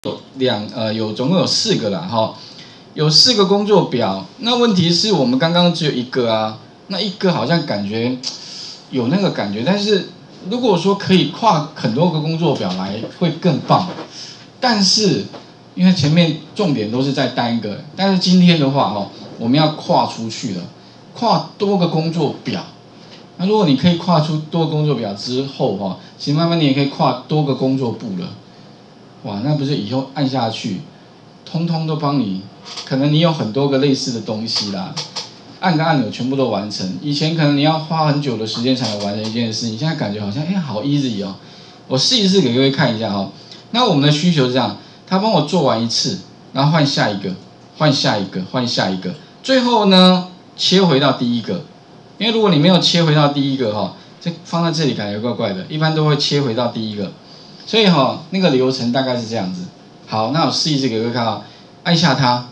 有总共有4个啦哈，有4个工作表。那问题是我们刚刚只有1个啊，那1个好像感觉有那个感觉，但是如果说可以跨很多个工作表来，会更棒。但是因为前面重点都是在单一个，但是今天的话哈，我们要跨出去了，跨多个工作表。那如果你可以跨出多个工作表之后哈，其实慢慢你也可以跨多个工作簿了。哇，那不是以后按下去，通通都帮你，可能你有很多个类似的东西啦，按个按钮全部都完成。以前可能你要花很久的时间才能完成一件事，你现在感觉好像好 easy 哦。我试一试给各位看一下哈。那我们的需求是这样，他帮我做完一次，然后换下一个，换下一个，换下一个，最后呢切回到第一个。因为如果你没有切回到第一个哈，这放在这里感觉怪怪的，一般都会切回到第一个。所以哈，那个流程大概是这样子。好，那我试一试给各位看啊，按下它，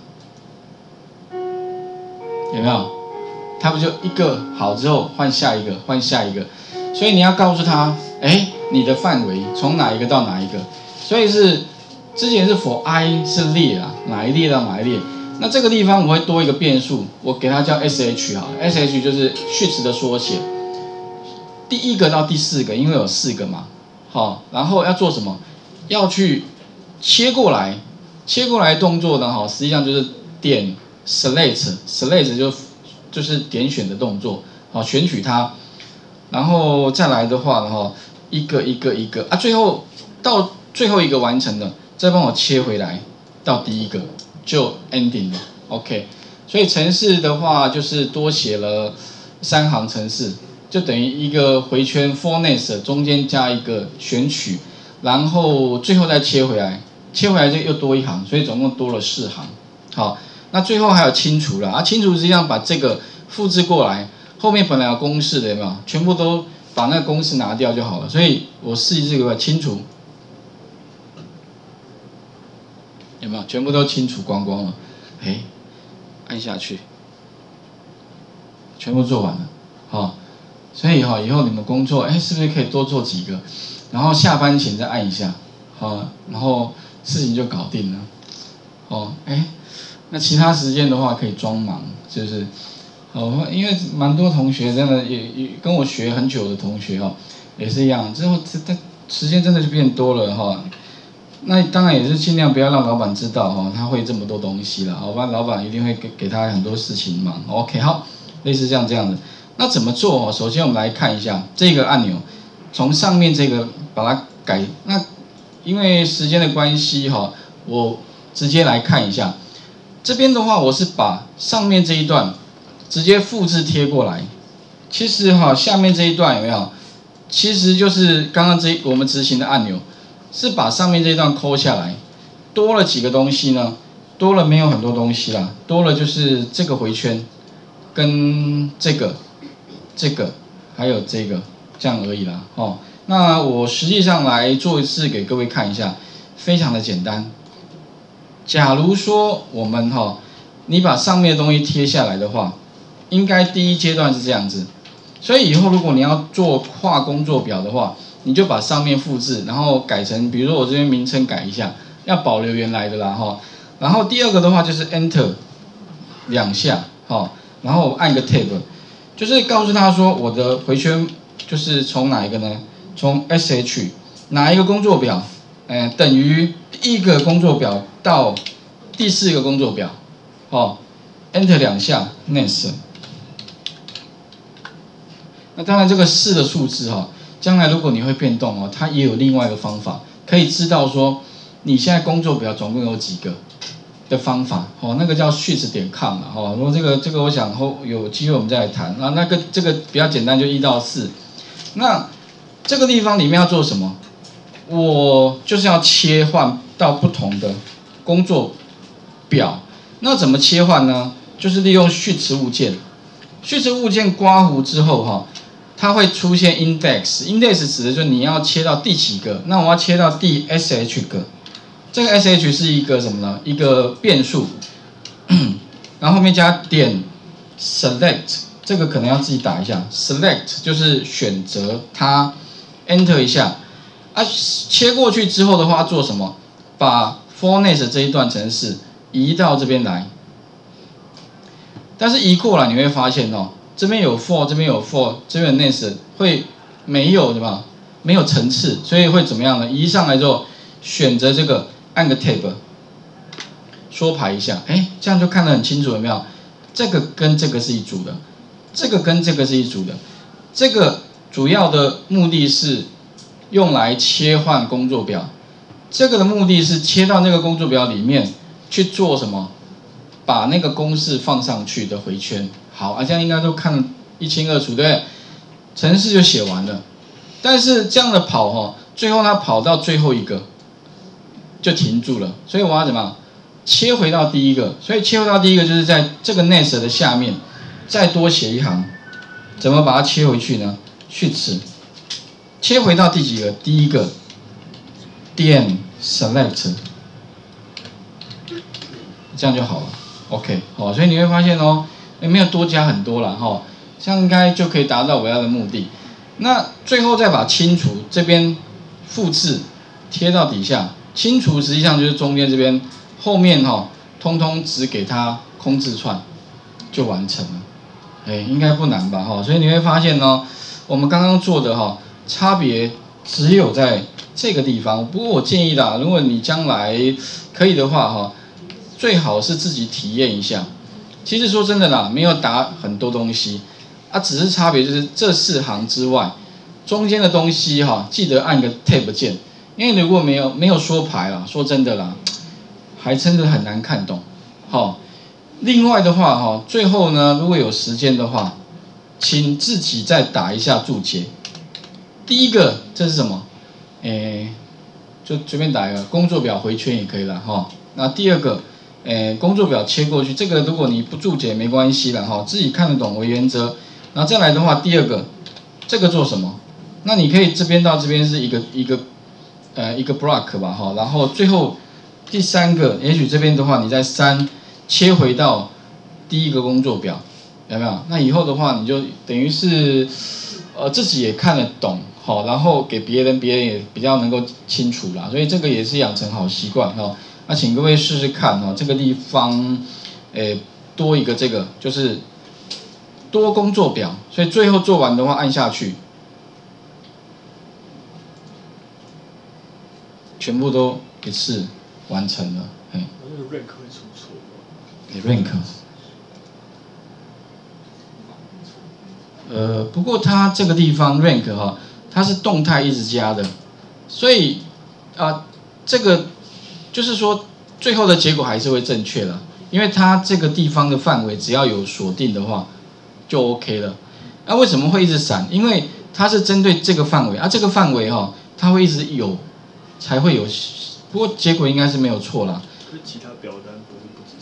有没有？它不就一个好之后换下一个，换下一个。所以你要告诉他，你的范围从哪一个到哪一个。所以是之前是 for I 是列啊，哪一列到哪一列。那这个地方我会多一个变数，我给它叫 SH 好了 ，SH 就是sheets的缩写。第1个到第4个，因为有4个嘛。好，然后要做什么？要去切过来，切过来动作呢？哈，实际上就是点 select 就是点选的动作，好，选取它，然后再来的话呢，哈，一个啊，最后到最后一个完成了，再帮我切回来到第1个，就 ending 了 ，OK。所以程式的话就是多写了3行程式。就等于一个回圈 for next 中间加一个选取，然后最后再切回来，切回来就又多1行，所以总共多了4行。好，那最后还有清除了啊，清除实际上把这个复制过来，后面本来有公式的有没有？全部都把那个公式拿掉就好了。所以我试一试给我清除，有没有？全部都清除光光了。按下去，全部做完了。好。所以以后你们工作，是不是可以多做几个？然后下班前再按一下，然后事情就搞定了。那其他时间的话可以装忙，是不是？因为蛮多同学真的也跟我学很久的同学也是一样，之后这时间真的就变多了那当然也是尽量不要让老板知道他会这么多东西啦，不然老板一定会给他很多事情忙。OK， 好，类似这样的。那怎么做？首先我们来看一下这个按钮，从上面这个把它改。那因为时间的关系我直接来看一下。这边的话，我是把上面这一段直接复制贴过来。其实下面这一段有没有？其实就是刚刚我们执行的按钮，是把上面这一段抠下来，多了几个东西呢？多了没有很多东西啦，多了就是这个回圈跟这个还有这个这样而已啦。那我实际上来做一次给各位看一下，非常的简单。假如说我们你把上面的东西贴下来的话，应该第一阶段是这样子。所以以后如果你要做跨工作表的话，你就把上面复制，然后改成，比如说我这边名称改一下，要保留原来的啦然后第2个的话就是 Enter 2下然后按个 Tab。就是告诉他说，我的回圈就是从哪一个呢？从 SH 哪一个工作表，等于第1个工作表到第4个工作表，Enter 2下 Next。那当然这个4的数字将来如果你会变动它也有另外一个方法，可以知道说你现在工作表总共有几个的方法那个叫 sheets.com 啦如果这个我想有机会我们再来谈。这个比较简单，就1到4。那这个地方里面要做什么？我就是要切换到不同的工作表。那怎么切换呢？就是利用 sheets 物件。sheets 物件刮胡之后它会出现 index。index 指的就是你要切到第几个。那我要切到第 sh 个。这个 sh 是一个什么呢？一个变数，然后后面加点 select， 这个可能要自己打一下。select 就是选择它 ，enter 一下，切过去之后的话做什么？把 for next 这一段程式移到这边来，但是移过来你会发现哦，这边有 for， 这边有 for， 这边有 next 会没有什么，没有层次，所以会怎么样呢？移上来之后，选择这个，按个 tab， 缩排一下，这样就看得很清楚，有没有？这个跟这个是一组的，这个跟这个是一组的，这个主要的目的是用来切换工作表，这个的目的是切到那个工作表里面去做什么？把那个公式放上去的回圈。好，这样应该都看得一清二楚，对不对？程式就写完了，但是这样的跑最后它跑到最后一个就停住了，所以我要怎么样？切回到第一个，所以切回到第一个就是在这个 next 的下面再多写一行，怎么把它切回去呢？Shift 切回到第几个？第一个点 select， 这样就好了。OK， 好，所以你会发现没有多加很多了这样应该就可以达到我要的目的。那最后再把清除这边复制贴到底下，清除实际上就是中间这边。后面通通只给它空字串就完成了，应该不难吧所以你会发现我们刚刚做的差别只有在这个地方。不过我建议啦，如果你将来可以的话最好是自己体验一下。其实说真的啦，没有打很多东西只是差别就是这4行之外，中间的东西记得按个 Tab 键，因为如果没有缩排啦，说真的啦。还真的很难看懂，另外的话最后呢，如果有时间的话，请自己再打一下注解。第一个这是什么？就随便打一个工作表回圈也可以了那第二个，工作表切过去，这个如果你不注解没关系了自己看得懂为原则。然后再来的话，第二个，这个做什么？那你可以这边到这边是一个 block 吧然后最后。第三个，也许这边的话，你在3切回到第一个工作表，有没有？那以后的话，你就等于是自己也看得懂，然后给别人也比较能够清楚啦。所以这个也是养成好习惯那请各位试试看这个地方，多一个这个就是多工作表，所以最后做完的话按下去，全部都一次。完成了， 那个 rank 会出错吗 ？rank， 不过它这个地方 rank 它是动态一直加的，所以这个就是说最后的结果还是会正确了，因为它这个地方的范围只要有锁定的话就 OK 了。那为什么会一直闪？因为它是针对这个范围这个范围它会一直有，才会有。不过结果应该是没有错啦。 其他表单不止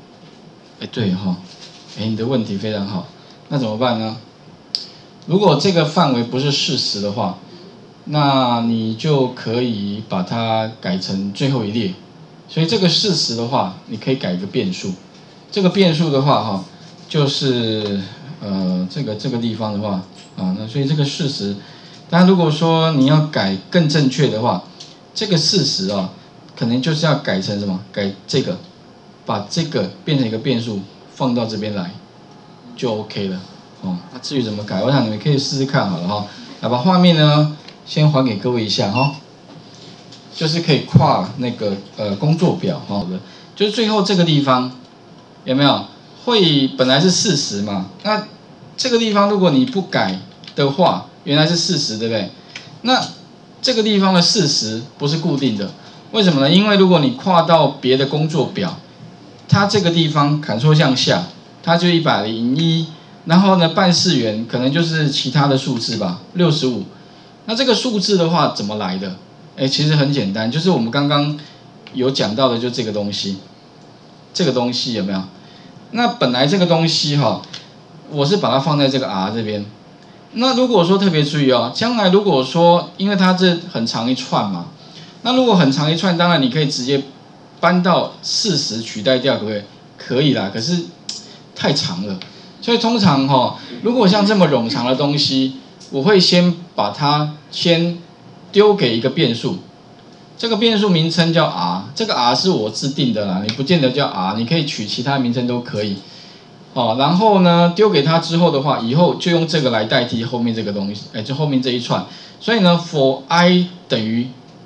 40。 对你的问题非常好。那怎么办呢？如果这个范围不是40的话，那你就可以把它改成最后一列。所以这个40的话，你可以改一个变数。这个变数的话就是这个地方的话那所以这个40，但如果说你要改更正确的话。这个40可能就是要改成什么？改这个，把这个变成一个变数，放到这边来，就 OK 了那至于怎么改，我想你们可以试试看好了来把画面呢先还给各位一下就是可以跨那个工作表就是最后这个地方有没有？会本来是40嘛，那这个地方如果你不改的话，原来是40，对不对？那这个地方的40不是固定的，为什么呢？因为如果你跨到别的工作表，它这个地方Ctrl向下，它就101，然后呢办事员可能就是其他的数字吧，65。那这个数字的话怎么来的？其实很简单，就是我们刚刚有讲到的，就这个东西，这个东西有没有？那本来这个东西我是把它放在这个 R 这边。那如果说特别注意将来如果说因为它这很长一串嘛，那如果很长一串，当然你可以直接搬到40取代掉，可不可以？可以啦，可是太长了，所以通常如果像这么冗长的东西，我会先把它丢给一个变数， 这个变数名称叫 R， 这个 R 是我制定的啦，你不见得叫 R， 你可以取其他名称都可以。然后呢，丢给它之后的话，以后就用这个来代替后面这个东西，就后面这一串。所以呢 ，for i 等于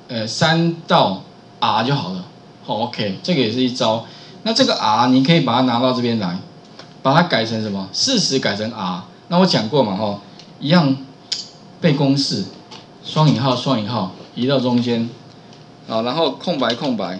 3到 R 就好了。OK， 这个也是一招。那这个 R 你可以把它拿到这边来，把它改成什么？40改成 R。那我讲过嘛，一样背公式，双引号双引号移到中间，然后空白空白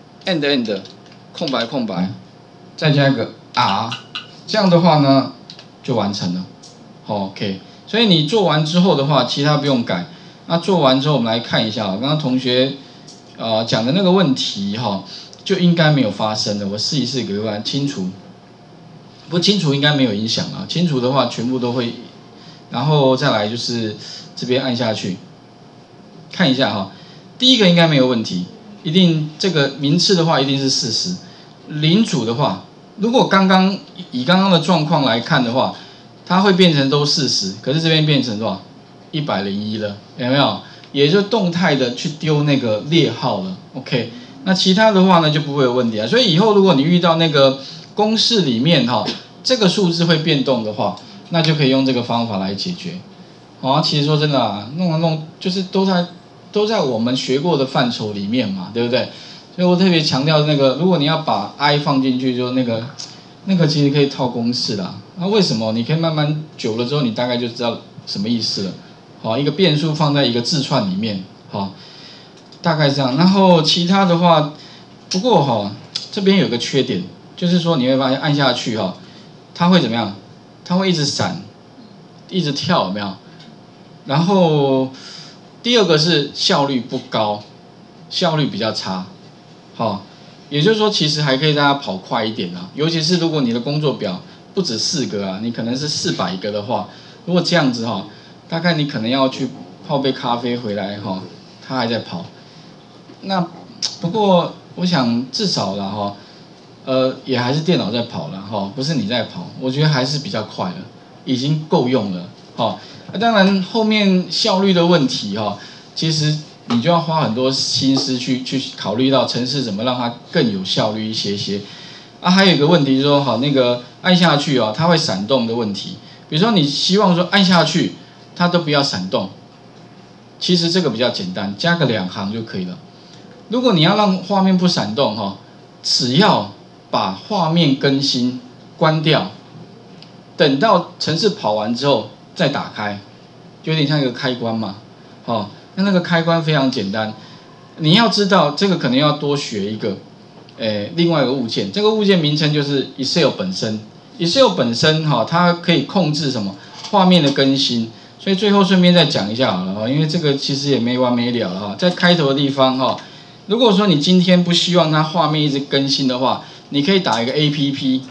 ，end 空白空白，再加一个 R。这样的话呢，就完成了。OK， 所以你做完之后的话，其他不用改。那做完之后，我们来看一下刚刚同学讲的那个问题就应该没有发生了。我试一试给各位清除，不清除应该没有影响啊。清除的话，全部都会，然后再来就是这边按下去，看一下第一个应该没有问题，一定这个名次的话一定是40，领主的话。如果以刚刚的状况来看的话，它会变成都40，可是这边变成多少？101了，有没有？也就动态的去丢那个列号了。OK， 那其他的话呢就不会有问题啊。所以以后如果你遇到那个公式里面这个数字会变动的话，那就可以用这个方法来解决。其实说真的弄就是都在我们学过的范畴里面嘛，对不对？所以我特别强调那个，如果你要把 i 放进去，就那个其实可以套公式啦。那为什么？你可以慢慢久了之后，你大概就知道什么意思了。一个变数放在一个字串里面，大概这样。然后其他的话，不过这边有个缺点，就是说你会发现按下去它会怎么样？它会一直闪，一直跳，有没有？然后第二个是效率不高，效率比较差。也就是说，其实还可以让它跑快一点尤其是如果你的工作表不止4个你可能是400个的话，如果这样子大概你可能要去泡杯咖啡回来它还在跑。那不过我想至少啦也还是电脑在跑啦不是你在跑，我觉得还是比较快了，已经够用了当然后面效率的问题其实。你就要花很多心思去考虑到程式怎么让它更有效率一些。还有一个问题就是说，那个按下去它会闪动的问题。比如说你希望说按下去它都不要闪动，其实这个比较简单，加个2行就可以了。如果你要让画面不闪动只要把画面更新关掉，等到程式跑完之后再打开，就有点像一个开关嘛，那个开关非常简单，你要知道这个可能要多学一个，另外一个物件，这个物件名称就是 Excel 本身。Excel 本身它可以控制什么画面的更新，所以最后顺便再讲一下好了因为这个其实也没完没了了在开头的地方如果说你今天不希望它画面一直更新的话，你可以打一个 APP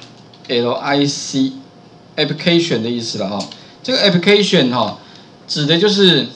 LIC application 的意思了这个 application 指的就是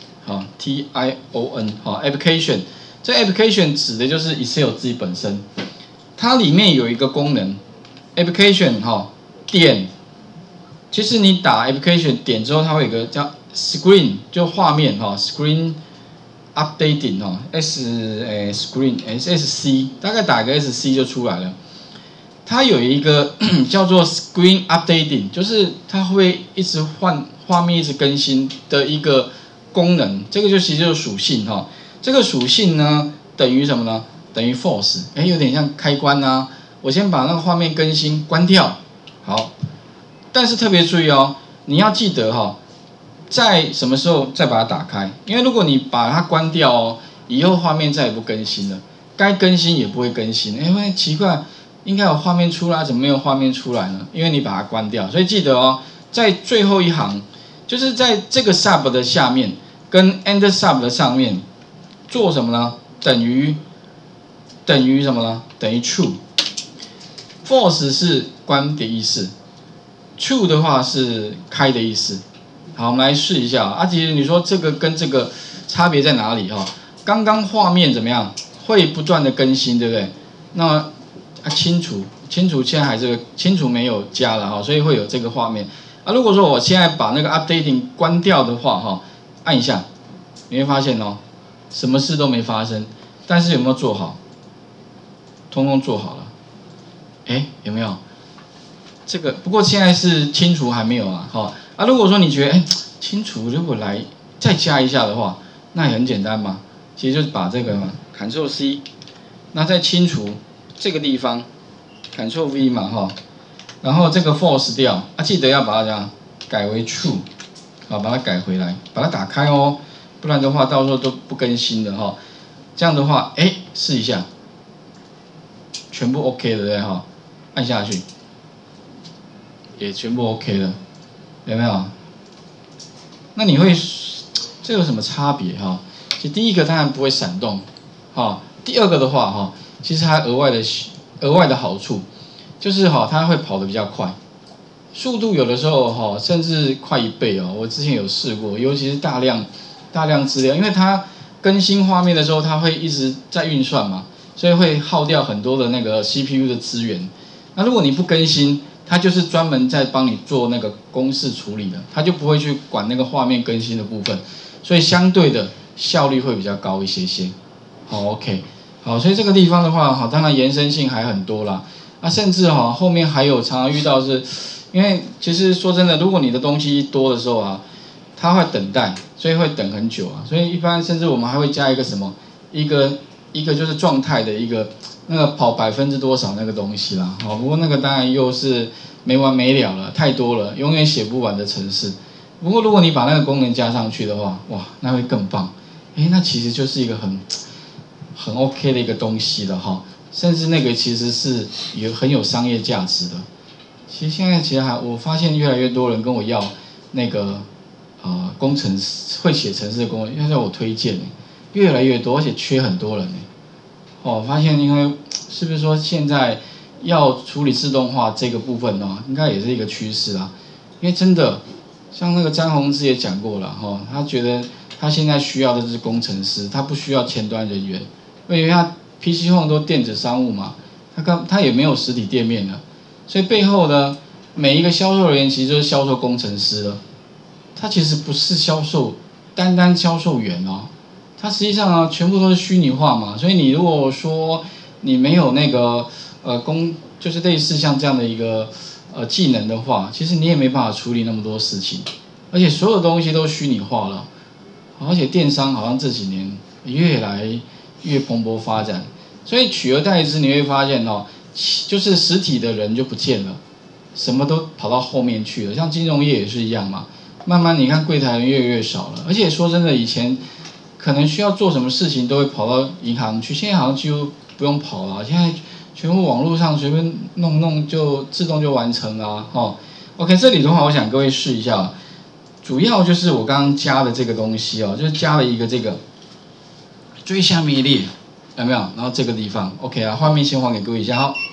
TION application， 这 application 指的就是 Excel 自己本身，它里面有一个功能 application 点，其实你打 application 点之后，它会有一个叫 screen 就画面screen updating screen SC 大概打个 SC 就出来了。它有一个叫做 screen updating， 就是它会一直换画面一直更新的一个功能，这个就其实就是属性这个属性呢等于什么呢？等于 false， 有点像开关我先把那个画面更新关掉，好，但是特别注意你要记得在什么时候再把它打开，因为如果你把它关掉以后画面再也不更新了，该更新也不会更新，会奇怪，应该有画面出来，怎么没有画面出来呢？因为你把它关掉，所以记得在最后一行。就是在这个 sub 的下面跟 end sub 的上面做什么呢？等于什么呢？等于 true。false 是关的意思 ，true 的话是开的意思。好，我们来试一下其实你说这个跟这个差别在哪里刚刚画面怎么样？会不断的更新，对不对？那清除现在还是清除没有加了所以会有这个画面。如果说我现在把那个 updating 关掉的话按一下，你会发现什么事都没发生， 但是有没有做好？通通做好了。哎，有没有？这个不过现在是清除还没有啊，好啊。如果说你觉得清除如果来再加一下的话，那也很简单嘛，其实就是把这个Ctrl C， 那再清除这个地方 Ctrl V 嘛哈，然后这个 False 掉啊，记得要把它这样改为 True， 好，把它改回来，把它打开哦，不然的话到时候都不更新的哈。这样的话，试一下，全部 OK 的对不对哈？按下去。也全部 OK 了，有没有？那你会这有什么差别哈？其实第一个当然不会闪动，第二个的话哈，其实还额外的好处，就是它会跑得比较快，速度有的时候甚至快1倍哦。我之前有试过，尤其是大量资料，因为它更新画面的时候，它会一直在运算嘛，所以会耗掉很多的那个 CPU 的资源。那如果你不更新，它就是专门在帮你做那个公式处理的，它就不会去管那个画面更新的部分，所以相对的效率会比较高一些些。好 ，OK， 好，所以这个地方的话，当然延伸性还很多啦。甚至后面还有常常遇到是，因为其实说真的，如果你的东西多的时候啊，它会等待，所以会等很久啊。所以一般甚至我们还会加一个什么，一个就是状态的一个。那个跑%多少那个东西啦，不过那个当然又是没完没了了，太多了，永远写不完的程式。不过如果你把那个功能加上去的话，哇，那会更棒。那其实就是一个很 OK 的一个东西了哈，甚至那个其实是很有商业价值的。其实现在我发现越来越多人跟我要那个工程师会写程式的工人，要我推荐越来越多，而且缺很多人发现因为是不是说现在要处理自动化这个部分应该也是一个趋势啦。因为真的像那个张宏志也讲过了他觉得他现在需要的是工程师，他不需要前端人员，因为他 PC Home 都电子商务嘛，他也没有实体店面了，所以背后呢每一个销售人员其实就是销售工程师了，他其实不是单单销售员它实际上全部都是虚拟化嘛，所以你如果说你没有那个就是类似像这样的一个技能的话，其实你也没办法处理那么多事情，而且所有东西都虚拟化了，而且电商好像这几年越来越蓬勃发展，所以取而代之你会发现就是实体的人就不见了，什么都跑到后面去了，像金融业也是一样嘛，慢慢你看柜台人越来越少了，而且说真的以前。可能需要做什么事情都会跑到银行去，现在好像几乎不用跑了，现在全部网络上随便弄就自动就完成了OK， 这里的话，我想各位试一下，主要就是我刚刚加的这个东西就是加了一个这个最下面一列，有没有？然后这个地方 OK 啊，画面先还给各位一下